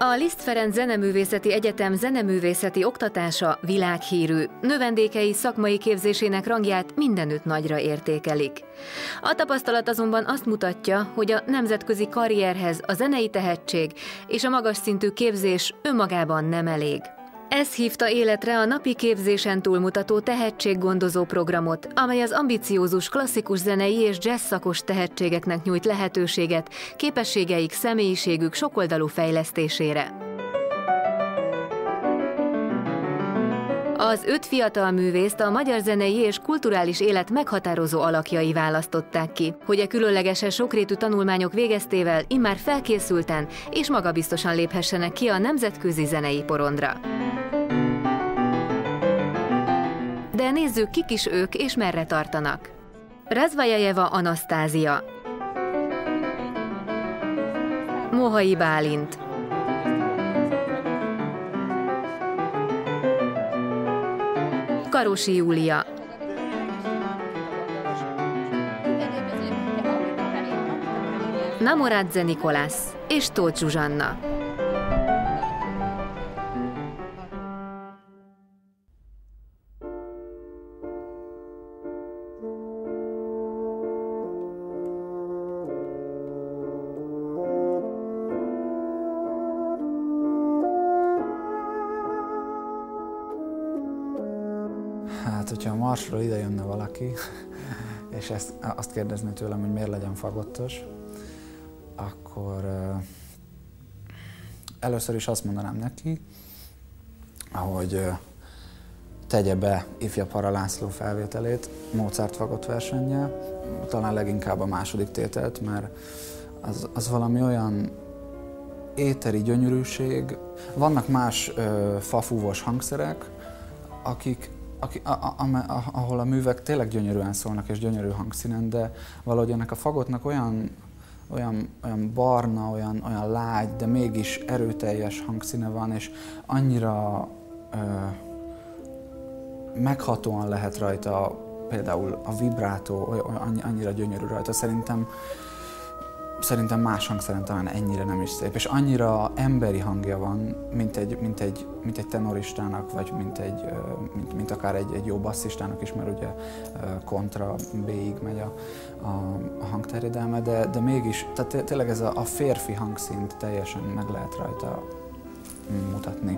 A Liszt Ferenc Zeneművészeti Egyetem zeneművészeti oktatása világhírű, növendékei szakmai képzésének rangját mindenütt nagyra értékelik. A tapasztalat azonban azt mutatja, hogy a nemzetközi karrierhez a zenei tehetség és a magas szintű képzés önmagában nem elég. Ez hívta életre a napi képzésen túlmutató tehetséggondozó programot, amely az ambiciózus klasszikus zenei és jazz szakos tehetségeknek nyújt lehetőséget képességeik, személyiségük sokoldalú fejlesztésére. Az 5 fiatal művészt a magyar zenei és kulturális élet meghatározó alakjai választották ki, hogy a különlegesen sokrétű tanulmányok végeztével immár felkészülten és magabiztosan léphessenek ki a nemzetközi zenei porondra. De nézzük, kik is ők és merre tartanak. Razvajajeva Anasztázia, Mohai Bálint, Karosi Júlia, Namoradze Nikolász és Tóth Zsuzsanna. Hát, hogyha a Marsról ide jönne valaki, és azt kérdezné tőlem, hogy miért legyen fagottos, akkor először is azt mondanám neki, hogy tegye be Ifja Para László felvételét Mozart fagott versennyel, talán leginkább a második tételt, mert az valami olyan éteri gyönyörűség. Vannak más fafúvos hangszerek, ahol a művek tényleg gyönyörűen szólnak és gyönyörű hangszínen, de valahogy ennek a fagottnak olyan barna, olyan lágy, de mégis erőteljes hangszíne van, és annyira meghatóan lehet rajta, például a vibrátó, annyira gyönyörű rajta. Szerintem más hangszeren talán ennyire nem is szép, és annyira emberi hangja van, mint egy tenoristának, vagy mint akár egy jó basszistának is, mert ugye kontra B-ig megy a hangterjedelme, de mégis, tehát tényleg ez a férfi hangszínt teljesen meg lehet rajta mutatni.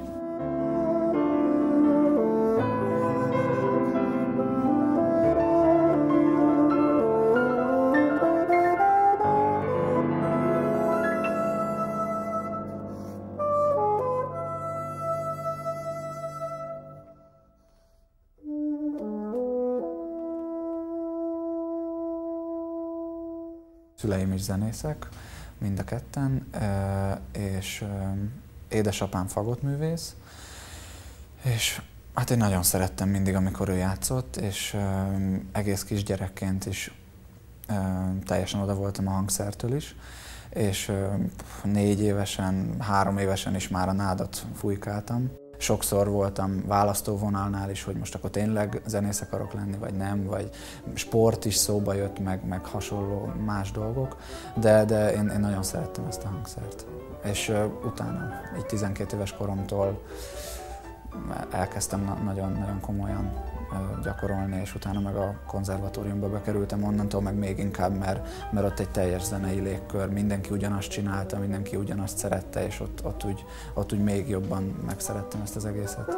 Szüleim is zenészek, mind a ketten, és édesapám fagottművész, és hát én nagyon szerettem mindig, amikor ő játszott, és egész kisgyerekként is teljesen oda voltam a hangszertől is, és 4 évesen, 3 évesen is már a nádat fújkáltam. Sokszor voltam választóvonalnál is, hogy most akkor tényleg zenész akarok lenni, vagy nem, vagy sport is szóba jött, meg hasonló más dolgok, de én nagyon szerettem ezt a hangszert. És utána, így 12 éves koromtól elkezdtem nagyon komolyan gyakorolni, és utána meg a konzervatóriumba bekerültem, onnantól meg még inkább, mert ott egy teljes zenei légkör, mindenki ugyanazt csinálta, mindenki ugyanazt szerette, és ott úgy még jobban megszerettem ezt az egészet.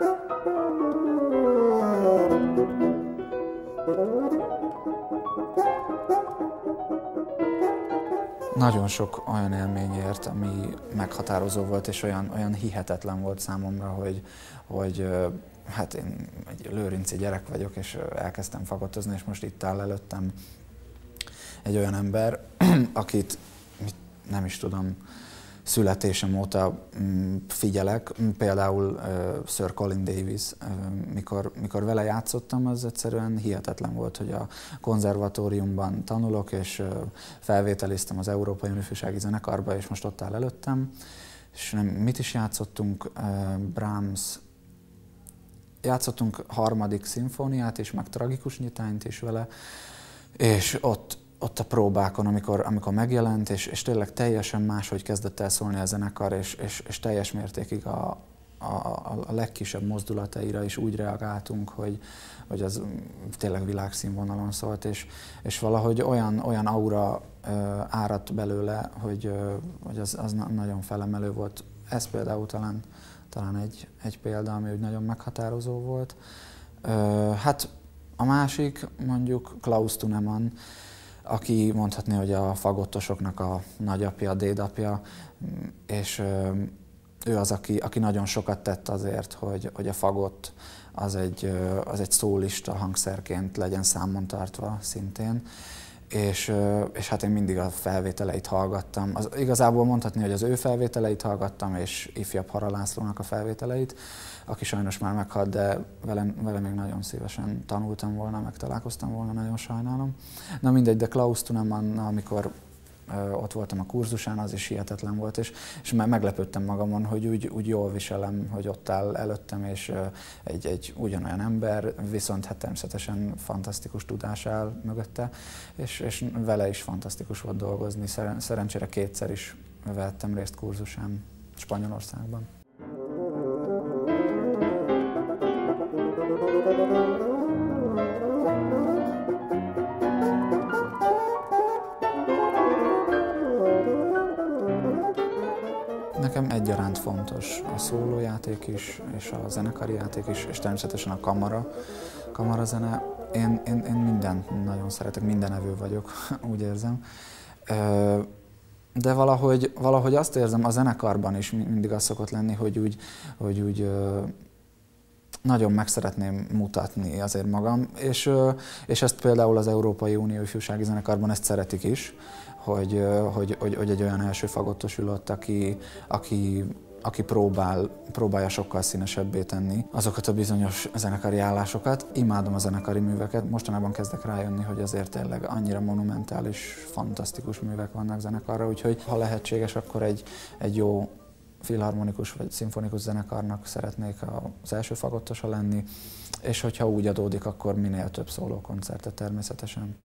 Nagyon sok olyan élmény ért, ami meghatározó volt, és olyan hihetetlen volt számomra, hogy hát én egy lőrinci gyerek vagyok, és elkezdtem fagottozni, és most itt áll előttem egy olyan ember, akit nem is tudom, születésem óta figyelek. Például Sir Colin Davis, mikor vele játszottam, az egyszerűen hihetetlen volt, hogy a konzervatóriumban tanulok, és felvételiztem az Európai Ifjúsági Zenekarba, és most ott áll előttem. És mit is játszottunk? Brahms. Játszottunk 3. szimfóniát is, meg tragikus nyitányt is vele, és ott ott a próbákon, amikor megjelent, és tényleg teljesen máshogy kezdett el szólni a zenekar, és teljes mértékig a legkisebb mozdulataira is úgy reagáltunk, hogy az tényleg világszínvonalon szólt, és valahogy olyan aura áradt belőle, hogy az nagyon felemelő volt. Ez például talán egy példa, ami úgy nagyon meghatározó volt. Hát a másik mondjuk Klaus Thunemann, aki mondhatni, hogy a fagottosoknak a nagyapja, dédapja, és ő az, aki nagyon sokat tett azért, hogy a fagott az egy szólista hangszerként legyen számon tartva szintén. És hát én mindig a felvételeit hallgattam. Igazából mondhatni, hogy az ő felvételeit hallgattam, és ifjabb Hara Lászlónak a felvételeit, aki sajnos már meghalt, de vele még nagyon szívesen tanultam volna, meg találkoztam volna, nagyon sajnálom. Na mindegy, de Klaus Thunemann, amikor ott voltam a kurzusán, az is hihetetlen volt, és meglepődtem magamon, hogy úgy jól viselem, hogy ott áll előttem, és egy ugyanolyan ember, viszont hát természetesen fantasztikus tudás áll mögötte, és vele is fantasztikus volt dolgozni. Szerencsére kétszer is vettem részt kurzusán Spanyolországban. Nekem egyaránt fontos a szólójáték is, és a zenekari játék is, és természetesen a kamarazene. Én mindent nagyon szeretek, mindenevő vagyok, úgy érzem. De valahogy azt érzem, a zenekarban is mindig az szokott lenni, hogy úgy nagyon meg szeretném mutatni azért magam, és ezt például az Európai Unió Ifjúsági Zenekarban ezt szeretik is, hogy egy olyan első fagottos ül ott, aki próbálja sokkal színesebbé tenni azokat a bizonyos zenekari állásokat. Imádom a zenekari műveket, mostanában kezdek rájönni, hogy azért tényleg annyira monumentális, fantasztikus művek vannak zenekarra, úgyhogy ha lehetséges, akkor egy jó filharmonikus vagy szimfonikus zenekarnak szeretnék az első fagottosa lenni, és hogyha úgy adódik, akkor minél több szólókoncertet természetesen.